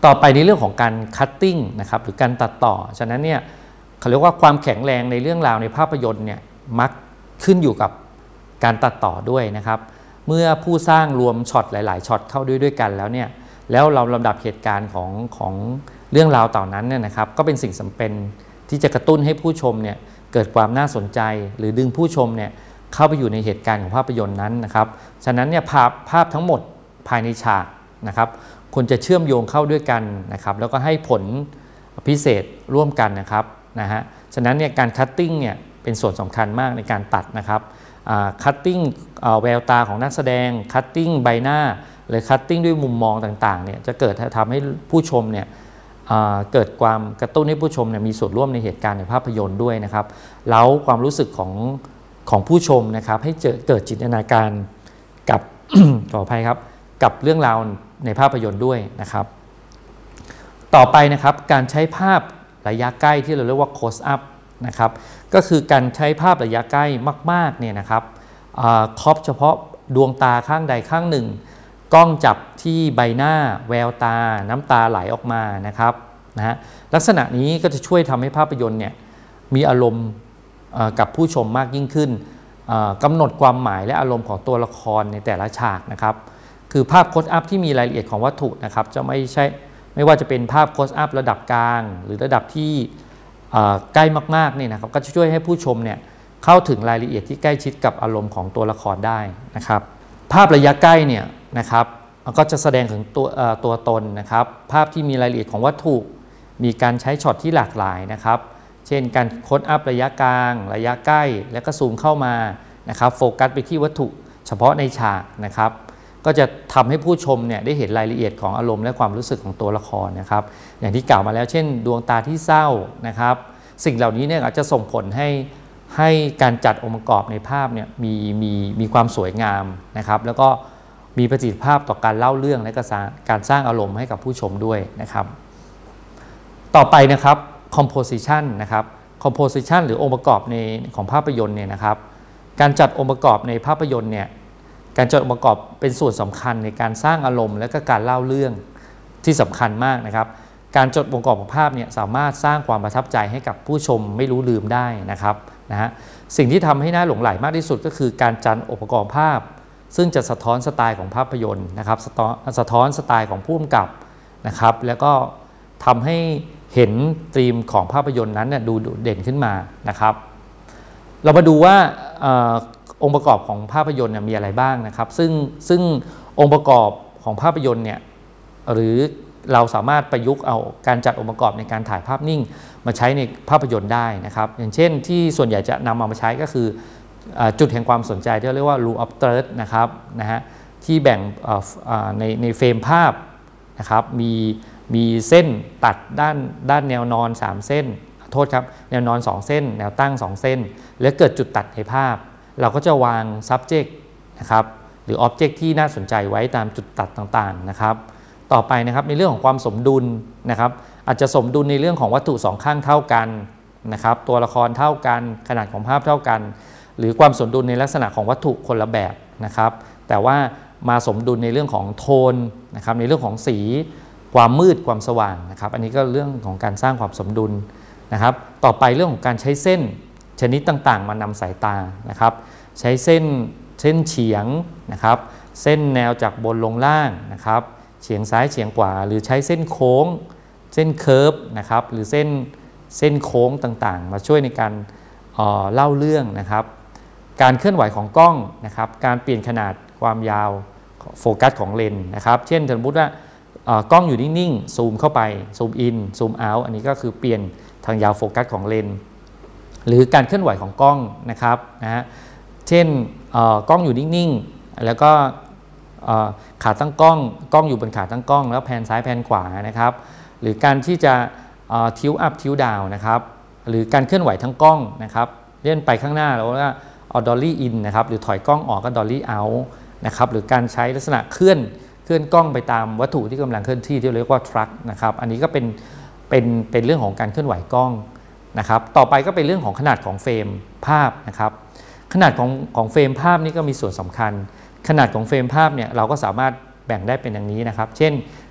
ต่อไปในเรื่องของการคัตติ้งนะครับหรือการตัดต่อฉะนั้นเนี่ยเขาเรียกว่าความแข็งแรงในเรื่องราวในภาพยนตร์เนี่ยมักขึ้นอยู่กับการตัดต่อด้วยนะครับเมื่อผู้สร้างรวมช็อตหลายๆช็อตเข้าด้วยกันแล้วเนี่ยแล้วเราลำดับเหตุการณ์ของเรื่องราวต่อนั้นเนี่ยนะครับก็เป็นสิ่งจำเป็นที่จะกระตุ้นให้ผู้ชมเนี่ยเกิดความน่าสนใจหรือดึงผู้ชมเนี่ยเข้าไปอยู่ในเหตุการณ์ของภาพยนตร์นั้นนะครับฉะนั้นเนี่ยภาพทั้งหมดภายในฉากนะครับควรจะเชื่อมโยงเข้าด้วยกันนะครับแล้วก็ให้ผลพิเศษร่วมกันนะครับฉะนั้นเนี่ยการคัตติ้งเนี่ยเป็นส่วนสำคัญมากในการตัดนะครับคัตติ้งแววตาของนักแสดงคัตติ้งใบหน้าหรือคัตติ้งด้วยมุมมองต่างๆเนี่ยจะเกิดทำให้ผู้ชมเนี่ยเกิดความกระตุ้นให้ผู้ชมเนี่ยมีส่วนร่วมในเหตุการณ์ในภาพยนตร์ด้วยนะครับแล้วความรู้สึกของผู้ชมนะครับให้เกิดจินตนาการกับ ขออภัยครับกับเรื่องราวในภาพยนตร์ด้วยนะครับต่อไปนะครับการใช้ภาพระยะใกล้ที่เราเรียกว่า close up นะครับก็คือการใช้ภาพระยะใกล้มากๆเนี่ยนะครับครอบเฉพาะดวงตาข้างใดข้างหนึ่งกล้องจับที่ใบหน้าแววตาน้ำตาไหลออกมานะครับลักษณะนี้ก็จะช่วยทำให้ภาพยนตร์เนี่ยมีอารมณ์กับผู้ชมมากยิ่งขึ้นกำหนดความหมายและอารมณ์ของตัวละครในแต่ละฉากนะครับคือภาพโคสอัพที่มีรายละเอียดของวัตถุนะครับจะไม่ว่าจะเป็นภาพโคสอัพระดับกลางหรือระดับที่ใกล้มากๆเนี่ยนะครับก็จะช่วยให้ผู้ชมเนี่ยเข้าถึงรายละเอียดที่ใกล้ชิดกับอารมณ์ของตัวละครได้นะครับภาพระยะใกล้เนี่ยนะครับก็จะแสดงถึงตัวตนนะครับภาพที่มีรายละเอียดของวัตถุมีการใช้ช็อตที่หลากหลายนะครับเช่นการโคสอัพระยะกลางระยะใกล้แล้วก็ซูมเข้ามานะครับโฟกัสไปที่วัตถุเฉพาะในฉากนะครับก็จะทำให้ผู้ชมเนี่ยได้เห็นรายละเอียดของอารมณ์และความรู้สึกของตัวละครนะครับอย่างที่กล่าวมาแล้วเช่นดวงตาที่เศร้านะครับสิ่งเหล่านี้เนี่ยอาจจะส่งผลให้การจัดองค์ประกอบในภาพเนี่ยมีความสวยงามนะครับแล้วก็มีประสิทธิภาพต่อการเล่าเรื่องและการสร้างอารมณ์ให้กับผู้ชมด้วยนะครับต่อไปนะครับ composition นะครับ composition หรือองค์ประกอบของภาพยนตร์เนี่ยนะครับการจัดองค์ประกอบในภาพยนตร์เนี่ยการจัดองค์ประกอบเป็นส่วนสำคัญในการสร้างอารมณ์และก็การเล่าเรื่องที่สำคัญมากนะครับการจัดองค์ประกอบของภาพเนี่ยสามารถสร้างความประทับใจให้กับผู้ชมไม่รู้ลืมได้นะครับสิ่งที่ทำให้น่าหลงใหลมากที่สุดก็คือการจัดองค์ประกอบภาพซึ่งจะสะท้อนสไตล์ของภาพยนตร์นะครับสะท้อนสไตล์ของผู้กำกับนะครับแล้วก็ทำให้เห็นธีมของภาพยนตร์นั้นเนี่ยดูเด่นขึ้นมานะครับเรามาดูว่าองค์ประกอบของภาพยนตร์มีอะไรบ้างนะครับซึ่งองค์ประกอบของภาพยนตร์เนี่ยหรือเราสามารถประยุกต์เอาการจัดองค์ประกอบในการถ่ายภาพนิ่งมาใช้ในภาพยนตร์ได้นะครับอย่างเช่นที่ส่วนใหญ่จะนำมาใช้ก็คือจุดแห่งความสนใจที่เรียกว่า rule of thirds นะครับที่แบ่งในเฟรมภาพนะครับมีเส้นตัดด้านแนวนอน3เส้นโทษครับแนวนอน2เส้นแนวตั้ง2เส้นแล้วเกิดจุดตัดในภาพเราก็จะวาง subject นะครับหรือ object ที่น่าสนใจไว้ตามจุดตัดต่างๆนะครับต่อไปนะครับในเรื่องของความสมดุลนะครับอาจจะสมดุลในเรื่องของวัตถุ2ข้างเท่ากันนะครับตัวละครเท่ากันขนาดของภาพเท่ากันหรือความสมดุลในลักษณะของวัตถุคนละแบบนะครับแต่ว่ามาสมดุลในเรื่องของโทนนะครับในเรื่องของสีความมืดความสว่างนะครับอันนี้ก็เรื่องของการสร้างความสมดุลนะครับต่อไปเรื่องของการใช้เส้นชนิดต่างๆมานำสายตานะครับใช้เส้นเฉียงนะครับเส้นแนวจากบนลงล่างนะครับเฉียงซ้ายเฉียงขวาหรือใช้เส้นโค้งเส้นเคิร์ฟนะครับหรือเส้นโค้งต่างๆมาช่วยในการเล่าเรื่องนะครับการเคลื่อนไหวของกล้องนะครับการเปลี่ยนขนาดความยาวโฟกัสของเลนส์นะครับเช่นสมมติว่ากล้องอยู่นิ่งๆซูมเข้าไปซูมอินซูมเอาท์อันนี้ก็คือเปลี่ยนทางยาวโฟกัสของเลนส์หรือการเคลื่อนไหวของกล้องนะครับเช่นกล้องอยู่นิ่งๆแล้วก็ขาตั้งกล้องอยู่บนขาตั้งกล้องแล้วแพนซ้ายแพนขวานะครับหรือการที่จะทิวอัพทิวดาวนะครับหรือการเคลื่อนไหวทั้งกล้องนะครับเลื่อนไปข้างหน้าแล้วก็เอาดอลลี่อินนะครับหรือถอยกล้องออกก็ดอลลี่เอาท์นะครับหรือการใช้ลักษณะเคลื่อนกล้องไปตามวัตถุที่กำลังเคลื่อนที่เรียกว่าทรัคนะครับอันนี้ก็เป็นเรื่องของการเคลื่อนไหวกล้องนะครับต่อไปก็เป็นเรื่องของขนาดของเฟรมภาพนะครับขนาดของเฟรมภาพนี่ก็มีส่วนสำคัญขนาดของเฟรมภาพเนี่ยเราก็สามารถแบ่งได้เป็นอย่างนี้นะครับเช่น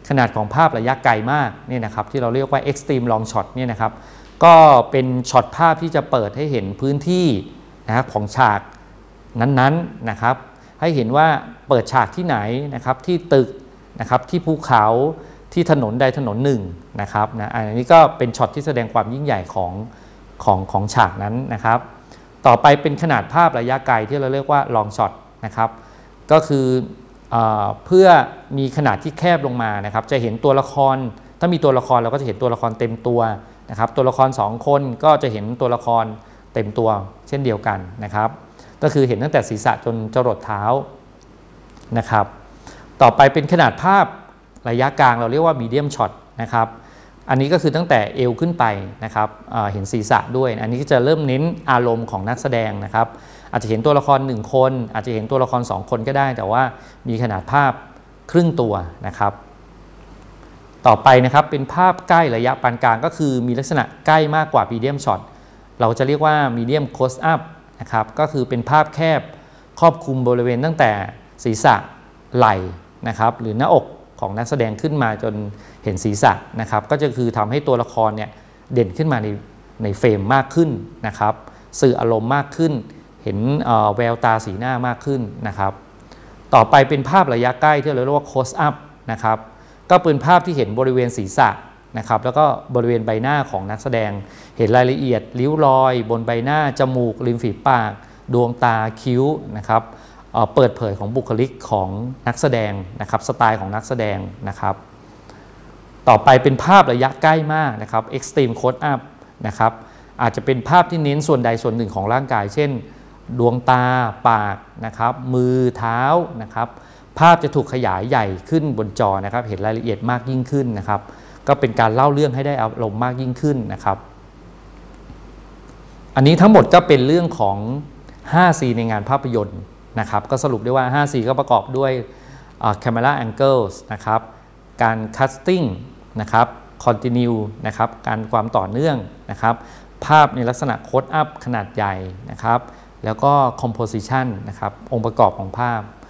ขนาดของภาพระยะไกลมากเนี่ยนะครับที่เราเรียกว่า extreme long shot เนี่ยนะครับก็เป็นช็อตภาพที่จะเปิดให้เห็นพื้นที่นะครับของฉากนั้นๆนะครับให้เห็นว่าเปิดฉากที่ไหนนะครับที่ตึกนะครับที่ภูเขาที่ถนนใดถนนหนึ่งนะครับอันนี้ก็เป็นช็อตที่แสดงความยิ่งใหญ่ของฉากนั้นนะครับต่อไปเป็นขนาดภาพระยะไกลที่เราเรียกว่า long shot นะครับก็คือเพื่อมีขนาดที่แคบลงมานะครับจะเห็นตัวละครถ้ามีตัวละครเราก็จะเห็นตัวละครเต็มตัวนะครับตัวละคร2คนก็จะเห็นตัวละครเต็มตัวเช่นเดียวกันนะครับก็คือเห็นตั้งแต่ศีรษะจนจรดเท้านะครับต่อไปเป็นขนาดภาพระยะกลางเราเรียกว่า medium shot นะครับอันนี้ก็คือตั้งแต่เอวขึ้นไปนะครับเห็นศีรษะด้วยอันนี้ก็จะเริ่มเน้นอารมณ์ของนักแสดงนะครับอาจจะเห็นตัวละคร1คนอาจจะเห็นตัวละคร2คนก็ได้แต่ว่ามีขนาดภาพครึ่งตัวนะครับต่อไปนะครับเป็นภาพใกล้ระยะปานกลางก็คือมีลักษณะใกล้มากกว่า medium shot เราจะเรียกว่า medium close up นะครับก็คือเป็นภาพแคบครอบคลุมบริเวณตั้งแต่ศีรษะไหล่นะครับหรือหน้าอกของนักแสดงขึ้นมาจนเห็นศีรษะนะครับก็จะคือทำให้ตัวละครเนี่ยเด่นขึ้นมาในเฟรมมากขึ้นนะครับสื่ออารมณ์มากขึ้นเห็นแววตาสีหน้ามากขึ้นนะครับต่อไปเป็นภาพระยะใกล้ที่เราเรียกว่า close up นะครับก็เป็นภาพที่เห็นบริเวณศีรษะนะครับแล้วก็บริเวณใบหน้าของนักแสดงเห็นรายละเอียดริ้วรอยบนใบหน้าจมูกริมฝีปากดวงตาคิ้วนะครับเปิดเผยของบุคลิกของนักแสดงนะครับสไตล์ของนักแสดงนะครับต่อไปเป็นภาพระยะใกล้มากนะครับ extreme close up นะครับอาจจะเป็นภาพที่เน้นส่วนใดส่วนหนึ่งของร่างกายเช่นดวงตาปากนะครับมือเท้านะครับภาพจะถูกขยายใหญ่ขึ้นบนจอนะครับเห็นรายละเอียดมากยิ่งขึ้นนะครับก็เป็นการเล่าเรื่องให้ได้อารมณ์มากยิ่งขึ้นนะครับอันนี้ทั้งหมดก็เป็นเรื่องของ 5C ในงานภาพยนตร์นะครับก็สรุปได้ว่า 5C ก็ประกอบด้วย camera angles นะครับการ casting นะครับ continue นะครับการความต่อเนื่องนะครับภาพในลักษณะ close up ขนาดใหญ่นะครับแล้วก็ composition นะครับองค์ประกอบของภาพ